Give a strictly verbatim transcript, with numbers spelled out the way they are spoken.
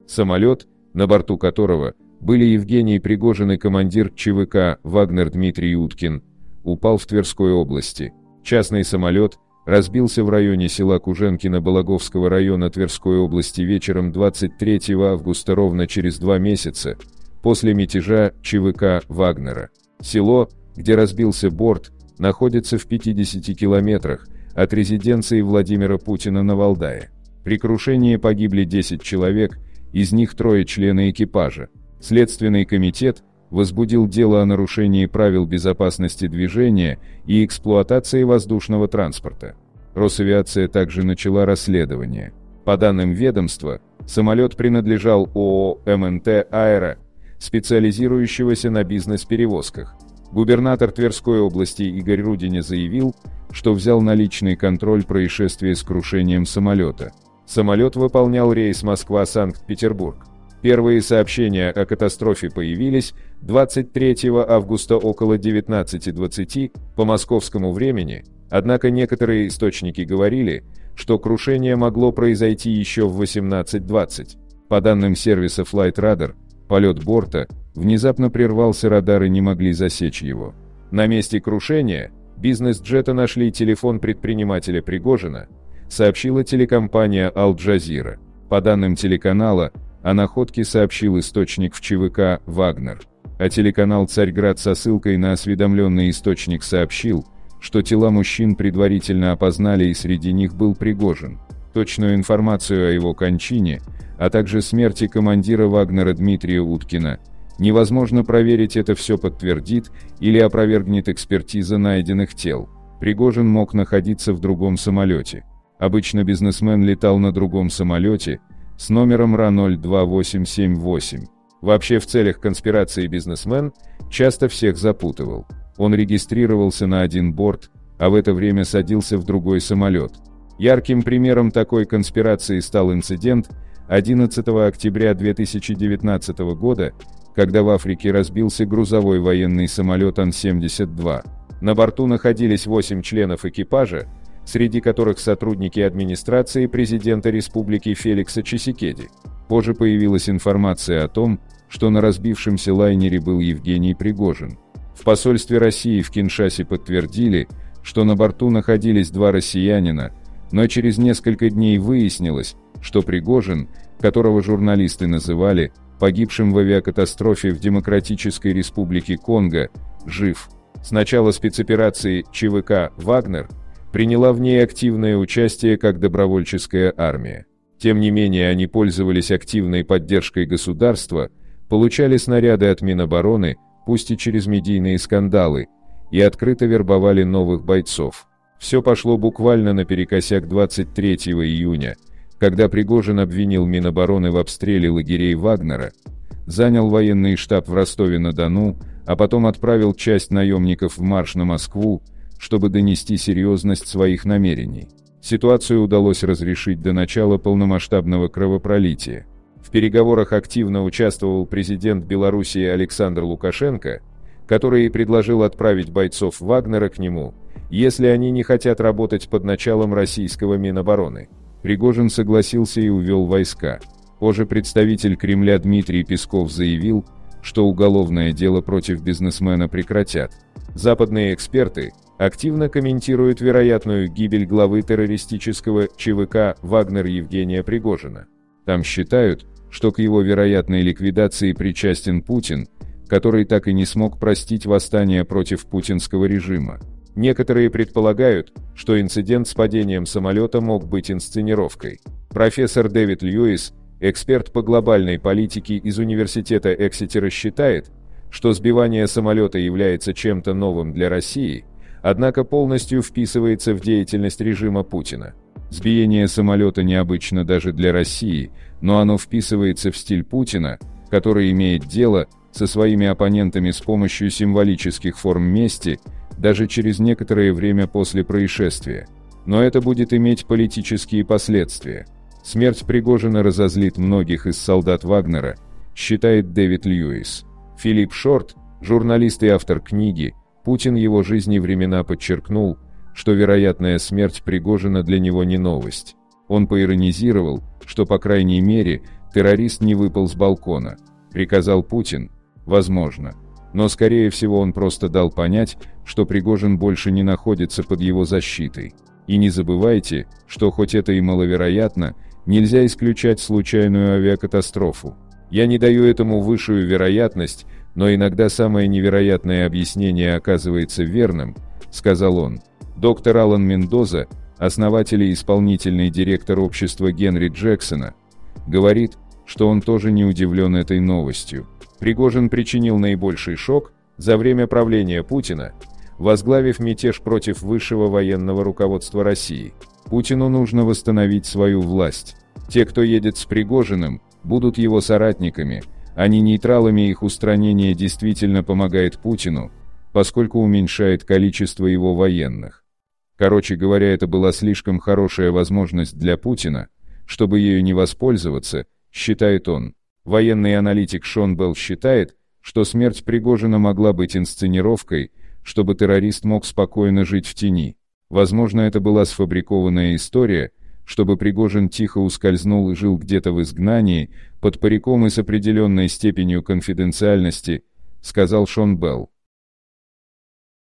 Самолет, на борту которого были Евгений Пригожин и командир ЧВК «Вагнер» Дмитрий Уткин, упал в Тверской области. Частный самолет разбился в районе села Куженкино Балаговского района Тверской области вечером двадцать третьего августа, ровно через два месяца после мятежа ЧВК «Вагнера». Село, где разбился борт, находится в пятидесяти километрах от резиденции Владимира Путина на Валдае. При крушении погибли десять человек, из них трое члены экипажа. Следственный комитет возбудил дело о нарушении правил безопасности движения и эксплуатации воздушного транспорта. Росавиация также начала расследование. По данным ведомства, самолет принадлежал ООО «МНТ Аэро», специализирующегося на бизнес-перевозках. Губернатор Тверской области Игорь Рудиня заявил, что взял на личный контроль происшествие с крушением самолета. Самолет выполнял рейс Москва-Санкт-Петербург. Первые сообщения о катастрофе появились двадцать третьего августа около девятнадцати двадцати по московскому времени, однако некоторые источники говорили, что крушение могло произойти еще в восемнадцать двадцать. По данным сервиса Flightradar, полет борта внезапно прервался, радары не могли засечь его. На месте крушения бизнес-джета нашли телефон предпринимателя Пригожина, сообщила телекомпания Аль-Джазира. По данным телеканала, о находке сообщил источник в ЧВК «Вагнер», а телеканал «Царьград» со ссылкой на осведомленный источник сообщил, что тела мужчин предварительно опознали и среди них был Пригожин. Точную информацию о его кончине, а также смерти командира «Вагнера» Дмитрия Уткина невозможно проверить, это все подтвердит или опровергнет экспертиза найденных тел. Пригожин мог находиться в другом самолете. Обычно бизнесмен летал на другом самолете с номером РА ноль два восемь семь восемь. Вообще, в целях конспирации бизнесмен часто всех запутывал. Он регистрировался на один борт, а в это время садился в другой самолет. Ярким примером такой конспирации стал инцидент одиннадцатого октября две тысячи девятнадцатого года, когда в Африке разбился грузовой военный самолет Ан семьдесят два. На борту находились восемь членов экипажа, среди которых сотрудники администрации президента республики Феликса Чисекеди. Позже появилась информация о том, что на разбившемся лайнере был Евгений Пригожин. В посольстве России в Киншасе подтвердили, что на борту находились два россиянина, но через несколько дней выяснилось, что Пригожин, которого журналисты называли погибшим в авиакатастрофе в Демократической Республике Конго, жив. С начала спецоперации ЧВК «Вагнер» приняла в ней активное участие как добровольческая армия. Тем не менее, они пользовались активной поддержкой государства, получали снаряды от Минобороны, пусть и через медийные скандалы, и открыто вербовали новых бойцов. Все пошло буквально наперекосяк двадцать третьего июня, когда Пригожин обвинил Минобороны в обстреле лагерей Вагнера, занял военный штаб в Ростове-на-Дону, а потом отправил часть наемников в марш на Москву, чтобы донести серьезность своих намерений. Ситуацию удалось разрешить до начала полномасштабного кровопролития. В переговорах активно участвовал президент Белоруссии Александр Лукашенко, который и предложил отправить бойцов Вагнера к нему, если они не хотят работать под началом российского Минобороны. Пригожин согласился и увел войска. Позже представитель Кремля Дмитрий Песков заявил, что уголовное дело против бизнесмена прекратят. Западные эксперты активно комментируют вероятную гибель главы террористического ЧВК «Вагнер» Евгения Пригожина. Там считают, что к его вероятной ликвидации причастен Путин, который так и не смог простить восстание против путинского режима. Некоторые предполагают, что инцидент с падением самолета мог быть инсценировкой. Профессор Дэвид Льюис, эксперт по глобальной политике из университета Эксетера, считает, что сбивание самолета является чем-то новым для России, однако полностью вписывается в деятельность режима Путина. Сбиение самолета необычно даже для России, но оно вписывается в стиль Путина, который имеет дело со своими оппонентами с помощью символических форм мести, даже через некоторое время после происшествия. Но это будет иметь политические последствия. Смерть Пригожина разозлит многих из солдат Вагнера, считает Дэвид Льюис. Филипп Шорт, журналист и автор книги «Путин. Его жизнь и времена», подчеркнул, что вероятная смерть Пригожина для него не новость. Он поиронизировал, что по крайней мере Террорист не выпал с балкона, приказал Путин, возможно. Но скорее всего он просто дал понять, что Пригожин больше не находится под его защитой. И не забывайте, что хоть это и маловероятно, нельзя исключать случайную авиакатастрофу. Я не даю этому высшую вероятность, но иногда самое невероятное объяснение оказывается верным, сказал он. Доктор Алан Мендоза, основатель и исполнительный директор общества Генри Джексона, говорит, что он тоже не удивлен этой новостью. Пригожин причинил наибольший шок за время правления Путина, возглавив мятеж против высшего военного руководства России. Путину нужно восстановить свою власть. Те, кто едет с Пригожиным, будут его соратниками, а не нейтралами. Их устранение действительно помогает Путину, поскольку уменьшает количество его военных. Короче говоря, это была слишком хорошая возможность для Путина, чтобы ею не воспользоваться, считает он. Военный аналитик Шон Белл считает, что смерть Пригожина могла быть инсценировкой, чтобы террорист мог спокойно жить в тени. Возможно, это была сфабрикованная история, чтобы Пригожин тихо ускользнул и жил где-то в изгнании, под париком и с определенной степенью конфиденциальности, сказал Шон Белл.